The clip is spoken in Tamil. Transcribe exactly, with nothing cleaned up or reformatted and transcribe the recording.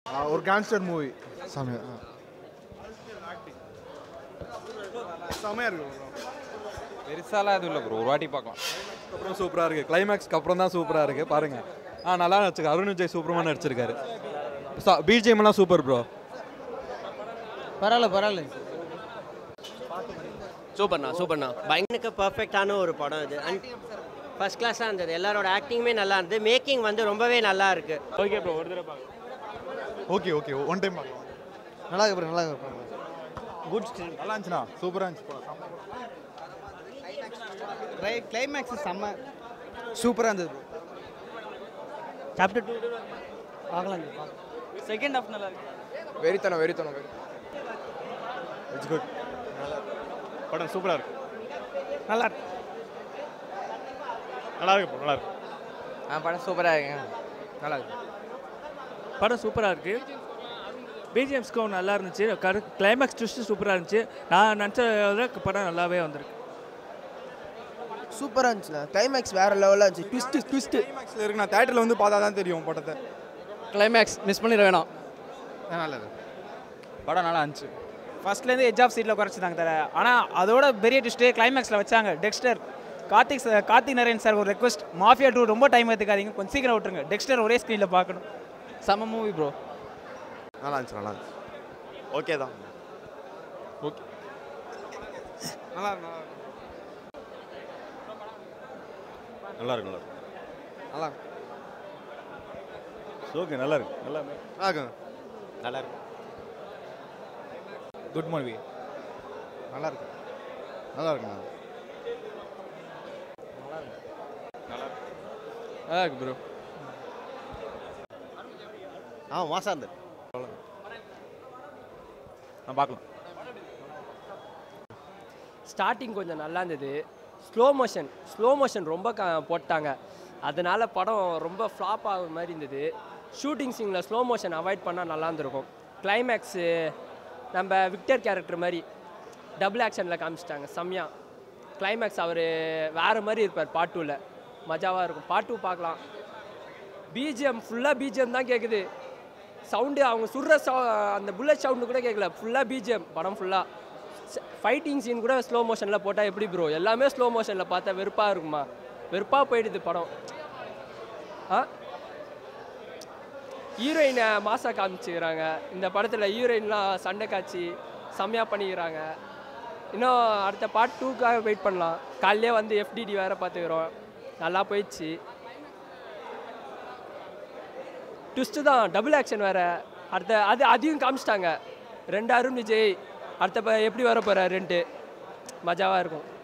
ஒரு கேங்ஸ்டர் மூவி செமையா செமையா இருக்கு பெருசாலாம் எதுவும் இல்லை ப்ரோ, ஒரு வாட்டி பார்க்கலாம். அப்புறம் சூப்பராக இருக்குது, கிளைமேக்ஸ்க்கு அப்புறம் தான் சூப்பராக இருக்குது பாருங்கள். ஆ நல்லா நடிச்சிருக்கு, அருண் விஜய் சூப்பரமாக நடிச்சிருக்காரு. பிஜிஎம்லாம் சூப்பர் ப்ரோ. பரவாயில்ல பரவாயில்ல சூப்பர்ண்ணா சூப்பர்ண்ணா. பயங்கர பர்ஃபெக்டான ஒரு படம் இது. அண்ட் ஃபர்ஸ்ட் கிளாஸாக இருந்தது, எல்லாரோட ஆக்டிங்குமே நல்லா இருந்தது, மேக்கிங் வந்து ரொம்பவே நல்லா இருக்கு. ஓகே ப்ரோ, ஒரு தடவை பார்க்கலாம். ஓகே ஓகே ஒன் டைம் பார்க்கலாம். நல்லா இருக்கு ப்ரோ, நல்லா இருக்கு. குட் ஸ்டில் நல்லா இருந்துச்சுண்ணா, சூப்பராக இருந்துச்சு. கிளைமேக்ஸ் செம்ம சூப்பராக இருந்தது. சாப்டர் டூ பார்க்கலாம், செகண்ட் ஹாஃப் நல்லா இருக்கு. வெறித்தனம் வெறித்தனம் வெறி இட்ஸ் குட். படம் சூப்பராக இருக்கு. நல்லா இருக்கு நல்லா இருக்கு நல்லா இருக்கு. ஆ படம் சூப்பராக இருக்குங்க, நல்லா இருக்கு. படம் சூப்பராக இருக்குது. பிஜிஎம்ஸ்க்கும் நல்லா இருந்துச்சு. கரு கிளைமேக்ஸ் ட்விஸ்ட்டு சூப்பராக இருந்துச்சு. நான் நினச்ச படம் நல்லாவே வந்திருக்கு. சூப்பராக இருந்துச்சுண்ணா, கிளைமேக்ஸ் வேறு லெவலாக இருந்துச்சு. ட்விஸ்ட்டு ட்விஸ்ட்டு கிளைமேக்ஸில் இருக்கு, நான் தேட்டரில் வந்து பார்த்தா தான் தெரியும் படத்தை. கிளைமேக்ஸ் மிஸ் பண்ணிட வேணாம். நல்லது, படம் நல்லா இருந்துச்சு. ஃபர்ஸ்ட்லேருந்து எட்ஜ் ஆஃப் சீட்டில் குறைச்சிட்டாங்க தர. ஆனால் அதோட பெரிய ட்விஸ்ட்டு கிளைமேக்ஸில் வச்சாங்க. டெக்ஸ்டர் கார்த்திக் கார்த்திக் நரேன் சார் ஒரு ரெக்வஸ்ட், மாஃபியா டூ ரொம்ப டைம் எடுத்துக்காதீங்க, கொஞ்சம் சீக்கிரம் விட்டுருங்க. டெக்ஸ்டர் ஒரே ஸ்க்ரீனில் பார்க்கணும். செம்ம மூவி ப்ரோ. நல்லா இருந்துச்சு நல்லா இருந்துச்சு. ஓகே தான். ஓகே நல்லா இருக்கு நல்லா இருக்கு நல்லா இருக்கு நல்லா இருக்கு. ஓகே நல்லா இருக்கு நல்லா இருக்கு நல்லா இருக்கு. குட் மூவி, நல்லா இருக்கு நல்லா இருக்கு நல்லா இருக்கு நல்லா இருக்கு ப்ரோ. ஆ மாசா இருந்தது. நான் பார்க்கலாம். ஸ்டார்டிங் கொஞ்சம் நல்லா இருந்தது. ஸ்லோ மோஷன் ஸ்லோ மோஷன் ரொம்ப க போட்டாங்க, அதனால படம் ரொம்ப ஃப்ளாப் ஆகுற மாதிரி இருந்தது. ஷூட்டிங் சீனில் ஸ்லோ மோஷன் அவாய்ட் பண்ணால் நல்லா இருந்திருக்கும். கிளைமேக்ஸு நம்ம விக்டர் கேரக்டர் மாதிரி டபுள் ஆக்ஷனில் காமிச்சிட்டாங்க செம்மையா. கிளைமேக்ஸ் அவர் வேறு மாதிரி இருப்பார் பார்ட் டூவில், மஜாவாக இருக்கும். பார்ட் டூ பார்க்கலாம். பிஜிஎம் ஃபுல்லாக பிஜிஎம் தான் கேட்குது. சவுண்டு அவங்க சுடுற சவு அந்த புல்லட் சவுண்டு கூட கேட்கல, ஃபுல்லாக பிஜிஎம் படம் ஃபுல்லாக. ஃபைட்டிங் சீன் கூட ஸ்லோ மோஷனில் போட்டால் எப்படி ப்ரோ? எல்லாமே ஸ்லோ மோஷனில் பார்த்தா வெறுப்பாக இருக்குமா? வெறுப்பாக போயிடுது படம். ஆ ஹீரோயினை மாசா காமிச்சுக்கிறாங்க இந்த படத்தில். ஹீரோயின்லாம் சண்டை காட்சி செம்மையாக பண்ணிக்கிறாங்க. இன்னும் அடுத்த பார்ட் டூக்காக வெயிட் பண்ணலாம். காலையிலே வந்து எஃப்டிடி வேறு பார்த்துக்கிறோம், நல்லா போயிடுச்சு. ட்விஸ்ட்டு தான், டபுள் ஆக்ஷன் வேறு. அடுத்த அது அதையும் காமிச்சிட்டாங்க. ரெண்டு அருண் விஜய் அடுத்த எப்படி வர போகிறார் ரெண்டு, மஜாவாக இருக்கும்.